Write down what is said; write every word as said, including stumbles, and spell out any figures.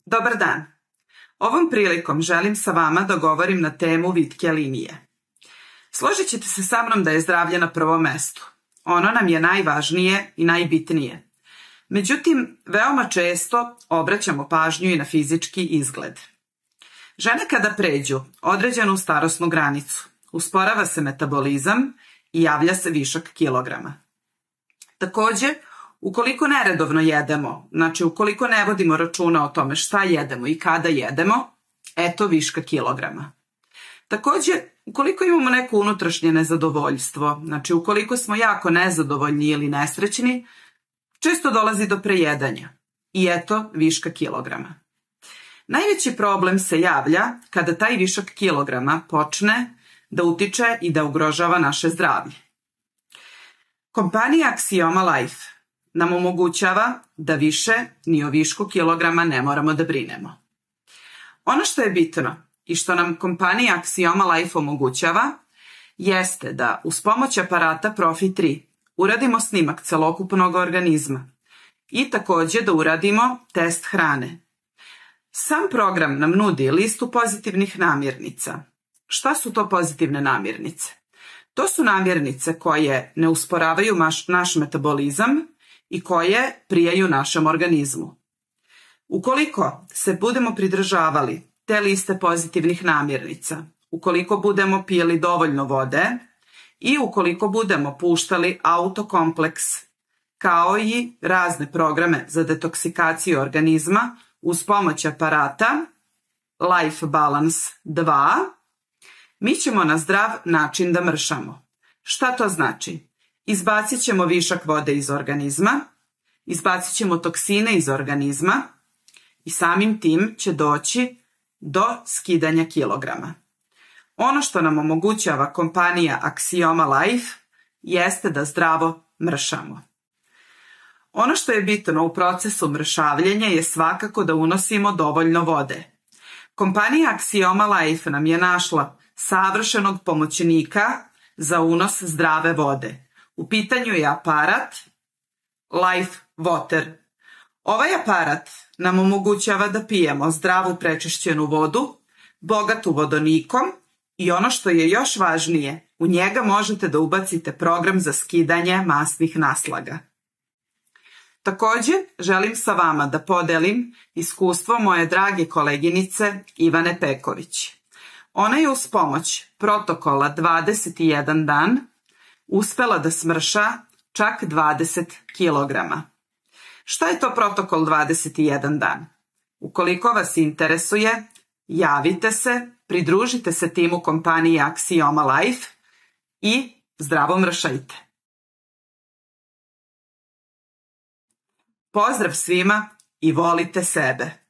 Dobar dan. Ovom prilikom želim sa vama da govorim na temu vitke linije. Složit ćete se sa mnom da je zdravlje na prvom mestu. Ono nam je najvažnije i najbitnije. Međutim, veoma često obraćamo pažnju i na fizički izgled. Žene kada pređu određenu starosnu granicu, usporava se metabolizam i javlja se višak kilograma. Također, ukoliko neredovno jedemo, znači ukoliko ne vodimo računa o tome šta jedemo i kada jedemo, eto viška kilograma. Također, ukoliko imamo neko unutrašnje nezadovoljstvo, znači ukoliko smo jako nezadovoljni ili nesrećni, često dolazi do prejedanja i eto viška kilograma. Najveći problem se javlja kada taj višak kilograma počne da utiče i da ugrožava naše zdravlje. Kompanija Axioma Life nam omogućava da više ni o višku kilograma ne moramo da brinemo. Ono što je bitno i što nam kompanija Axioma Life omogućava jeste da uz pomoć aparata Profi tri uradimo snimak celokupnog organizma i također da uradimo test hrane. Sam program nam nudi listu pozitivnih namirnica. Šta su to pozitivne namirnice? To su namirnice koje ne usporavaju naš, naš metabolizam i koje prijaju našem organizmu. Ukoliko se budemo pridržavali te liste pozitivnih namirnica, ukoliko budemo pili dovoljno vode i ukoliko budemo puštali autokompleks kao i razne programe za detoksikaciju organizma uz pomoć aparata Life Balance dva, mi ćemo na zdrav način da mršamo. Šta to znači? Izbacit ćemo višak vode iz organizma, izbacit ćemo toksine iz organizma i samim tim će doći do skidanja kilograma. Ono što nam omogućava kompanija Axioma Life jeste da zdravo mršamo. Ono što je bitno u procesu mršavljenja je svakako da unosimo dovoljno vode. Kompanija Axioma Life nam je našla savršenog pomoćnika za unos zdrave vode. U pitanju je aparat Life Water. Ovaj aparat nam omogućava da pijemo zdravu prečišćenu vodu, bogatu vodonikom i ono što je još važnije, u njega možete da ubacite program za skidanje masnih naslaga. Također, želim sa vama da podelim iskustvo moje drage koleginice Ivane Peković. Ona je uz pomoć protokola dvadeset jedan dan uspela da smrša čak dvadeset kilograma. Šta je to protokol dvadeset jedan dan? Ukoliko vas interesuje, javite se, pridružite se timu kompanije Axioma Life i zdravo mršajte. Pozdrav svima i volite sebe.